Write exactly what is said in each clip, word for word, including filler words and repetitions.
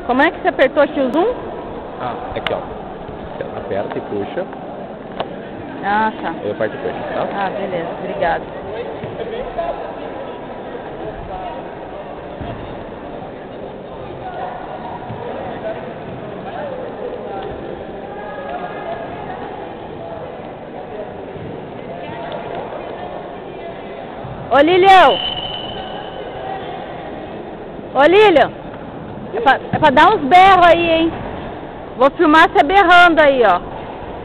Como é que você apertou aqui o zoom? Ah, aqui ó. Aperta e puxa. Ah, tá. Eu aperto e puxa, tá? Ah, beleza. Obrigado. Ô, Lilian! Ô, Lilian! É pra, é pra dar uns berros aí, hein? Vou filmar você berrando aí, ó.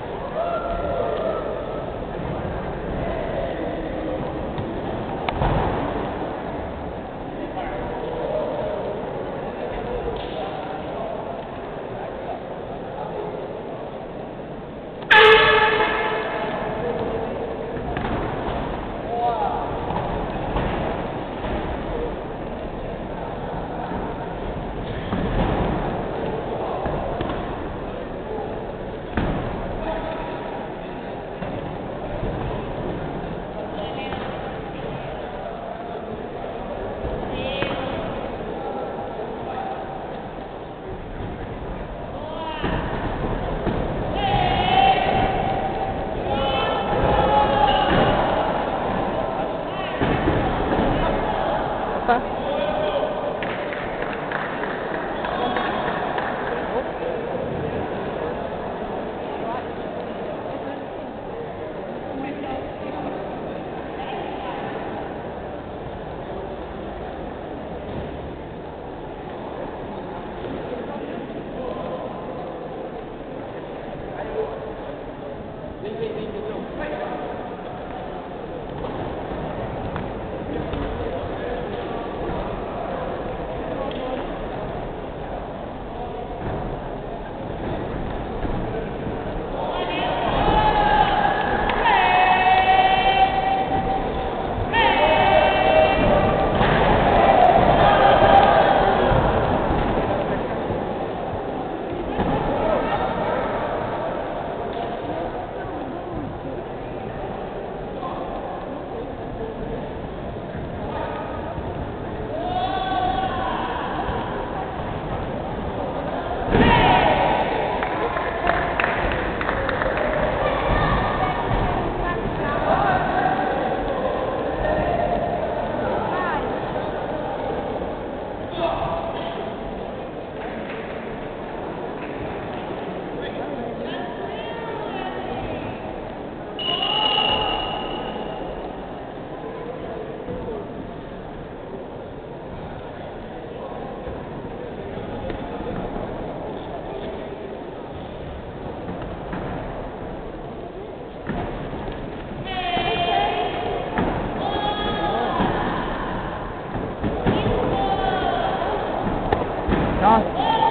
Nossa.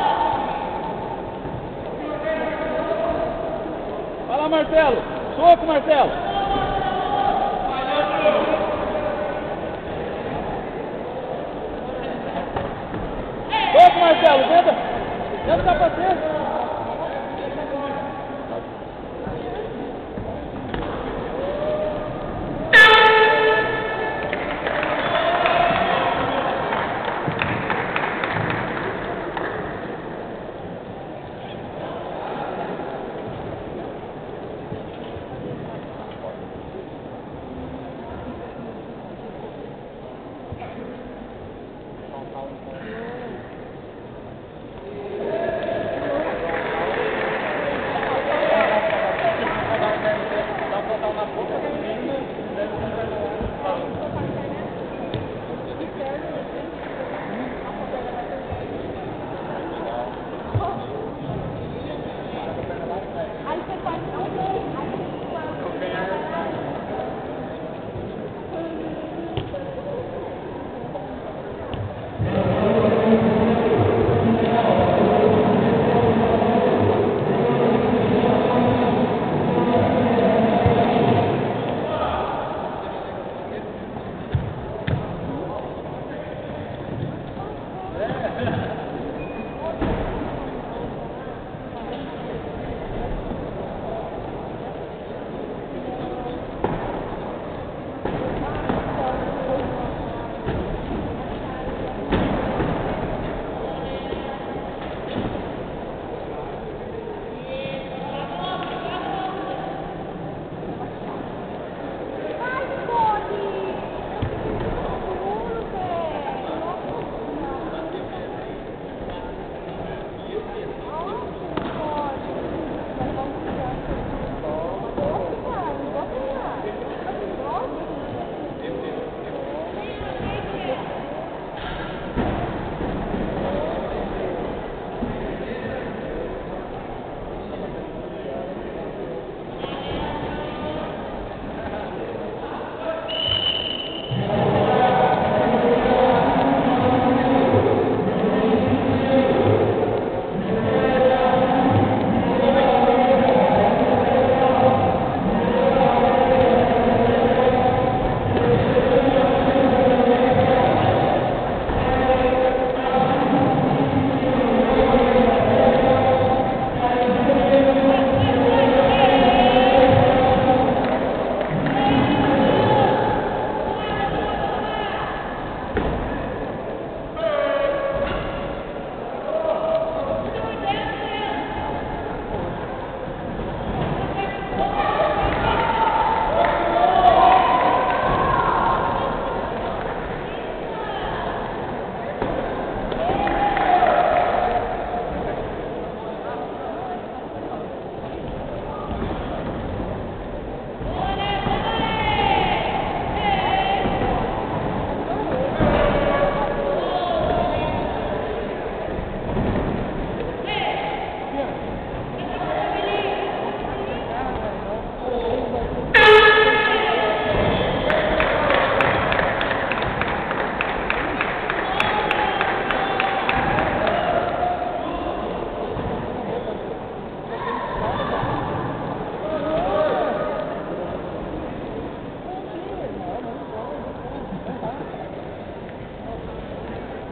Vai lá, Marcelo. Soco, Marcelo. Soco, Marcelo. Dentro, dentro da paciência.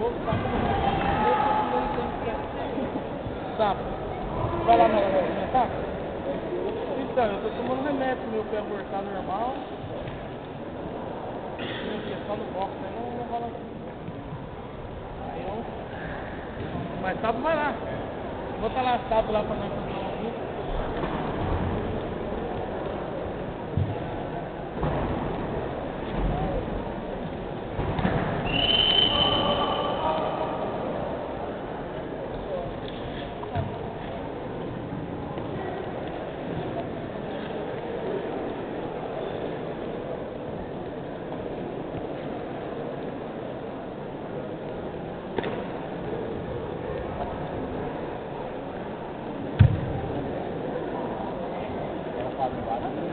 Sabe? Vai lá na hora, tá? Então, eu tô tomando remédio, meu pé abortar normal. Minha injeção no box, né? Não, não rola assim. Aí eu... Mas sábado vai lá. Eu vou estar lá sábado lá pra nós fazer um vídeo. Quatro, quatro.